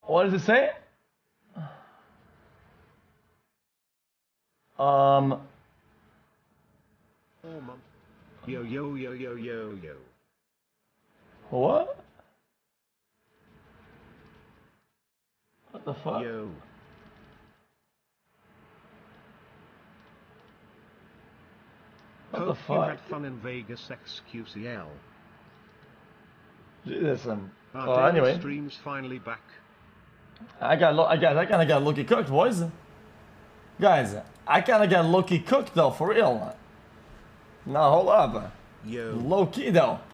What does it say? Oh, man. Yo, yo, yo, yo, yo, yo. What? What the fuck? Yo. What the Hope fuck? you had fun in Vegas, xQcl. Jesus. Our daily Anyway, stream's finally back. I kinda got lucky cooked, boys. Guys, I kinda got lucky cooked though, for real. Now hold up. Yo. Low key though.